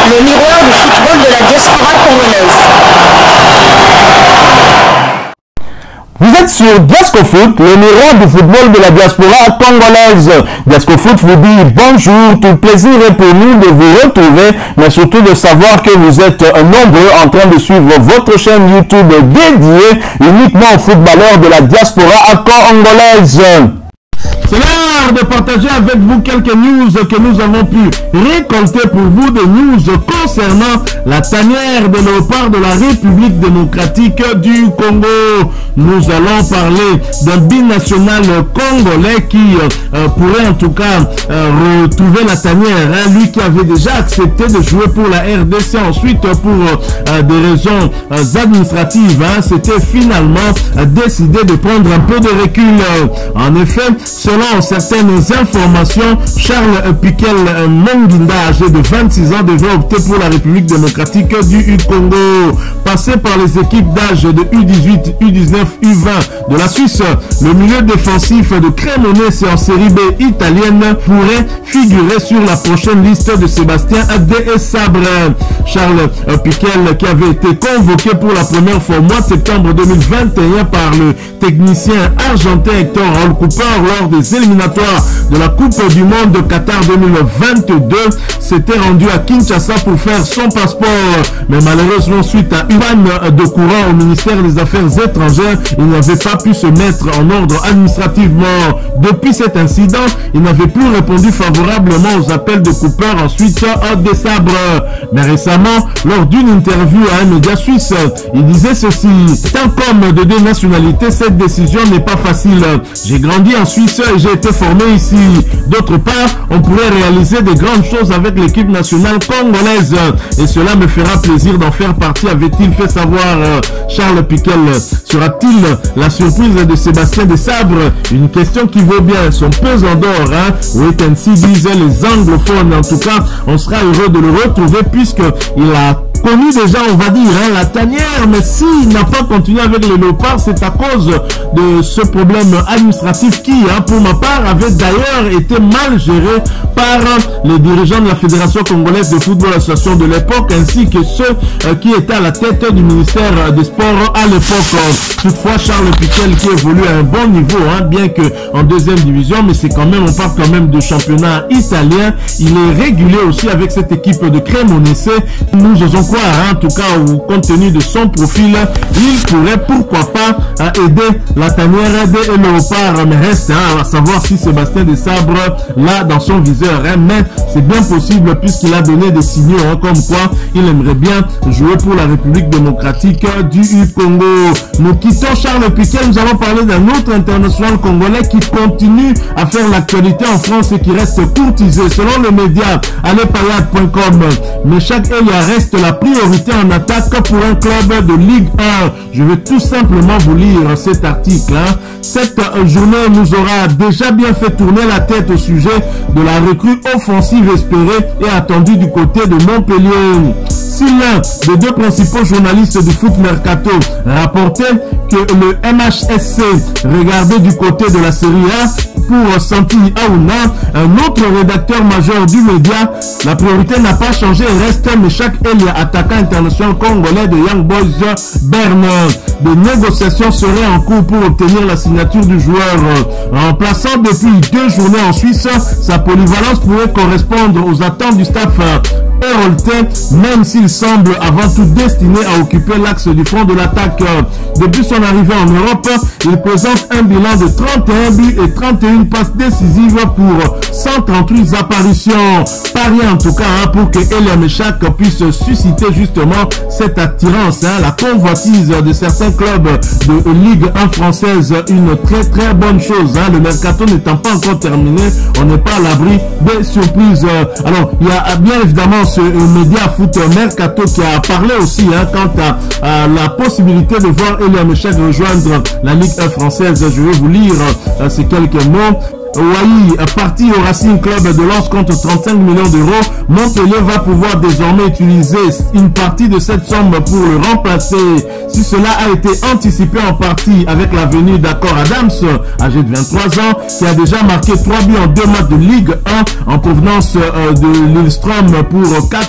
le miroir du football de la diaspora congolaise. Vous êtes sur Diasco Foot, le miroir du football de la diaspora congolaise. Diasco Foot vous dit bonjour, tout plaisir est pour nous de vous retrouver, mais surtout de savoir que vous êtes nombreux en train de suivre votre chaîne YouTube dédiée uniquement aux footballeurs de la diaspora congolaise. C'est l'heure de partager avec vous quelques news que nous avons pu récolter pour vous, des news concernant la tanière de léopard de la République démocratique du Congo. Nous allons parler d'un binational congolais qui pourrait en tout cas retrouver la tanière. Hein, lui qui avait déjà accepté de jouer pour la RDC, ensuite pour des raisons administratives, hein, c'était finalement décidé de prendre un peu de recul. En effet, selon certaines informations, Charles Piquel Monginda, âgé de 26 ans, devait opter pour la République démocratique du Congo. Passé par les équipes d'âge de U18, U19, U20 de la Suisse, le milieu défensif de Cremonese en série B italienne pourrait figurer sur la prochaine liste de Sébastien Desabre. Charles Piquel, qui avait été convoqué pour la première fois au mois de septembre 2021 par le technicien argentin Hector Raúl Cooper lors des éliminatoires de la Coupe du Monde de Qatar 2022, s'était rendu à Kinshasa pour faire son passeport. Mais malheureusement, suite à une panne de courant au ministère des Affaires étrangères, il n'avait pas pu se mettre en ordre administrativement. Depuis cet incident, il n'avait plus répondu favorablement aux appels de Cooper, ensuite Desabre. Mais récemment, lors d'une interview à un média suisse, il disait ceci: étant comme de deux nationalités, cette décision n'est pas facile. J'ai grandi en Suisse et j'ai été formé ici. D'autre part, on pourrait réaliser des grandes choses avec l'équipe nationale congolaise et cela me fera plaisir d'en faire partie, avait-il fait savoir Charles Piquel. Sera-t-il la surprise de Sébastien Desabre? Une question qui vaut bien son pesant d'or. Hein? Wait and see, disaient les anglophones. En tout cas, on sera heureux de le retrouver puisqu'il a connu déjà, on va dire, hein, la tanière, mais s'il n'a pas continué avec les léopards, c'est à cause de ce problème administratif qui, hein, pour ma part, avait d'ailleurs été mal géré par les dirigeants de la Fédération congolaise de football association de l'époque, ainsi que ceux qui étaient à la tête du ministère des Sports à l'époque. Toutefois, Charles Piquel, qui évolue à un bon niveau, hein, bien que en deuxième division, mais c'est quand même, on parle quand même de championnat italien, il est régulier aussi avec cette équipe de Cremonese. Nous osons croire, hein, en tout cas, compte tenu de son profil, il pourrait, pourquoi pas, aider la tanière des léopards. Mais reste à savoir si Sébastien Desabre l'a dans son viseur. Hein, mais c'est bien possible puisqu'il a donné des signaux, hein, comme quoi il aimerait bien jouer pour la République démocratique du Congo. Nous quittons Charles Piquel, nous allons parler d'un autre international congolais qui continue à faire l'actualité en France et qui reste courtisé. Selon le média alepayad.com, Meshak Elia reste la priorité en attaque pour un club de Ligue 1. Je vais tout simplement vous lire cet article. Hein. Cette journée nous aura déjà bien fait tourner la tête au sujet de la recrue offensive espérée et attendue du côté de Montpellier. Si l'un des deux principaux journalistes du foot mercato rapportait que le MHSC regardait du côté de la Série A pour Santi Aouna, un autre rédacteur majeur du média, la priorité n'a pas changé et reste Meshak Elia, attaquant international congolais de Young Boys Bern. Des négociations seraient en cours pour obtenir la signature du joueur. Remplaçant depuis 2 journées en Suisse, sa polyvalence pourrait correspondre aux attentes du staff héroltais, même s'il semble avant tout destiné à occuper l'axe du front de l'attaque. Depuis son arrivée en Europe, il présente un bilan de 31 buts et 31 passes décisives pour 138 apparitions. Pari en tout cas, hein, pour que Elia Meshak puisse susciter justement cette attirance, hein, la convoitise de certains clubs de Ligue 1 française. Une très bonne chose, hein, le mercato n'étant pas encore terminé, on n'est pas à l'abri des surprises. Alors, il y a bien évidemment ce média foot mercato qui a parlé aussi, hein, quant à la possibilité de voir Elia Meshak rejoindre la Ligue 1 française. Je vais vous lire ces quelques mots. Ouahi, parti au Racing Club de Lens contre 35 millions d'euros, Montpellier va pouvoir désormais utiliser une partie de cette somme pour le remplacer. Si cela a été anticipé en partie avec la venue d'Accor Adams, âgé de 23 ans, qui a déjà marqué 3 buts en 2 matchs de Ligue 1 en provenance de Lillestrøm pour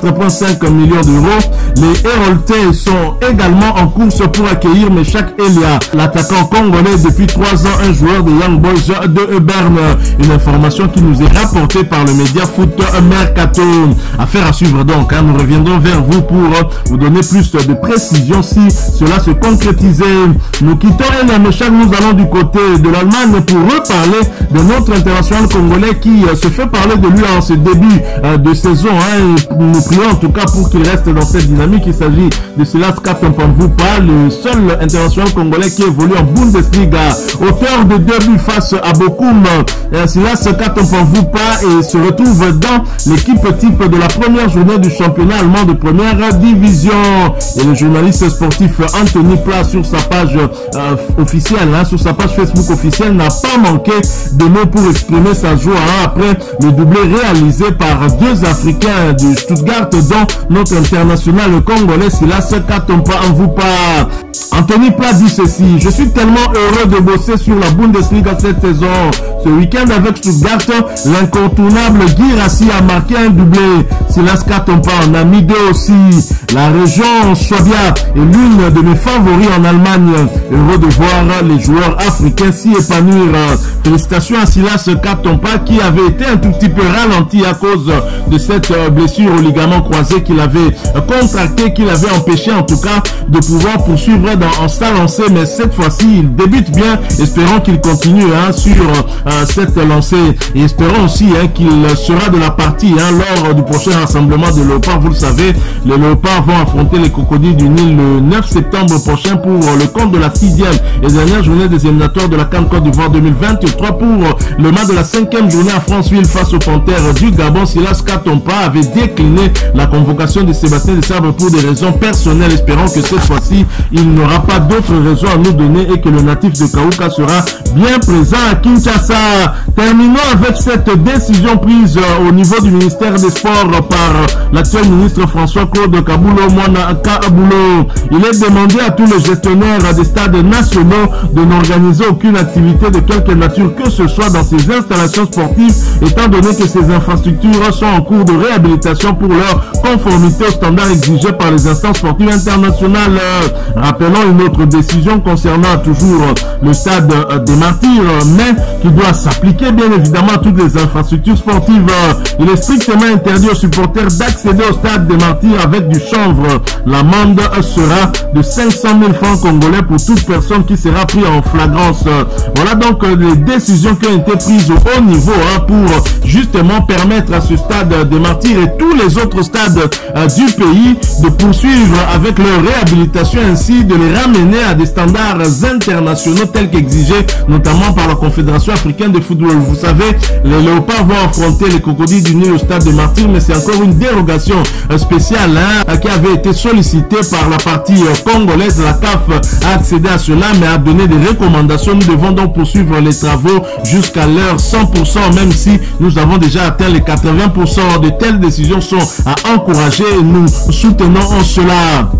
4,5 millions d'euros, les Héroltais sont également en course pour accueillir Meshak Elia, l'attaquant congolais depuis 3 ans, un joueur des Young Boys de Berne. Une information qui nous est rapportée par le média Foot Mercato. Affaire à suivre donc, hein. Nous reviendrons vers vous pour vous donner plus de précision si cela se concrétisait. Nous quittons Elia Meshak, nous allons du côté de l'Allemagne pour reparler de notre international congolais qui se fait parler de lui en ce début de saison. Hein. Nous prions en tout cas pour qu'il reste dans cette dynamique. Il s'agit de Silas Katompa-Mvoupa, le seul international congolais qui évolue en Bundesliga. Auteur de 2 buts face à Bochum, Silas Katompa-Mvoupa se retrouve dans l'équipe type de la première journée du championnat allemand de première division. Et le journaliste sportif Anthony Pla sur sa page officielle, hein, sur sa page Facebook officielle, n'a pas manqué de mots pour exprimer sa joie après le doublé réalisé par 2 Africains de Stuttgart, dont notre international congolais Silas Katompa-Mvoupa. Anthony Pla dit ceci: je suis tellement heureux de bosser sur la Bundesliga cette saison. Ce week-end avec Stuttgart, l'incontournable Guirassy a marqué un doublé. Silas Katompa en a mis 2 aussi. La région Swabia est l'une de mes favoris en Allemagne. Heureux de voir les joueurs africains s'y épanouir. Félicitations à Silas Katompa qui avait été un tout petit peu ralenti à cause de cette blessure au ligament croisé qu'il avait contracté, qu'il avait empêché en tout cas de pouvoir poursuivre en sa lancée. Mais cette fois-ci, il débute bien. Espérons qu'il continue sur cette lancée et espérons aussi qu'il sera de la partie lors du prochain rassemblement de Léopards. Vous le savez, les Léopards vont affronter les Crocodiles du Nil le 9 septembre prochain pour le compte de la 6e et dernière journée des éliminatoires de la CAN Côte d'Ivoire 2023 pour le match de la 5e journée à Franceville face aux Panthères du Gabon. Silas Katompa avait décliné la convocation de Sébastien Desabre pour des raisons personnelles. Espérons que cette fois-ci, il n'aura pas d'autres raisons à nous donner et que le natif de Kaouka sera bien présent à Kinshasa. Terminons avec cette décision prise au niveau du ministère des Sports par l'actuel ministre François-Claude Kaboulo Mwana Kaboulo. Il est demandé à tous les gestionnaires des stades nationaux de n'organiser aucune activité de quelque nature que ce soit dans ces installations sportives, étant donné que ces infrastructures sont en cours de réhabilitation pour leur conformité aux standards exigés par les instances sportives internationales. Rappelons une autre décision concernant toujours le stade des Martyrs, mais qui doit s'appliquer bien évidemment à toutes les infrastructures sportives. Il est strictement interdit aux supporters d'accéder au stade des Martyrs avec du chanvre. L'amende sera de 500 000 francs congolais pour toute personne qui sera prise en flagrance. Voilà donc les décisions qui ont été prises au haut niveau pour justement permettre à ce stade des Martyrs et tous les autres stades du pays de poursuivre avec leur réhabilitation, ainsi de les ramener à des standards internationaux tels qu'exigés notamment par la Confédération africaine de football. Vous savez, les Léopards vont affronter les Crocodiles du Nil au stade de Martyrs, mais c'est encore une dérogation spéciale qui avait été sollicitée par la partie congolaise. La CAF a accédé à cela, mais a donné des recommandations. Nous devons donc poursuivre les travaux jusqu'à l'heure 100%, même si nous avons déjà atteint les 80%. De telles décisions sont à encourager et nous soutenons cela.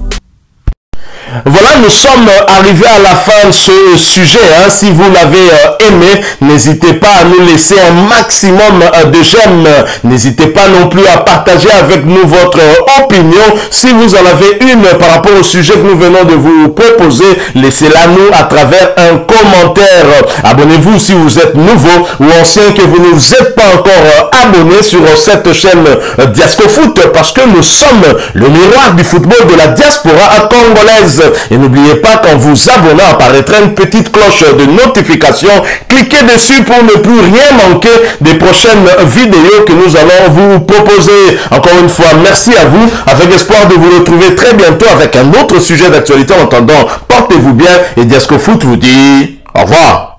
Voilà, nous sommes arrivés à la fin de ce sujet. Si vous l'avez aimé, n'hésitez pas à nous laisser un maximum de j'aime. N'hésitez pas non plus à partager avec nous votre opinion. Si vous en avez une par rapport au sujet que nous venons de vous proposer, laissez-la nous à travers un commentaire. Abonnez-vous si vous êtes nouveau ou ancien, que vous ne vous êtes pas encore abonné sur cette chaîne Diascofoot, parce que nous sommes le miroir du football de la diaspora congolaise. Et n'oubliez pas qu'en vous abonnant apparaîtra une petite cloche de notification. Cliquez dessus pour ne plus rien manquer des prochaines vidéos que nous allons vous proposer. Encore une fois, merci à vous, avec espoir de vous retrouver très bientôt avec un autre sujet d'actualité. En attendant, portez-vous bien et Diascofoot vous dit au revoir.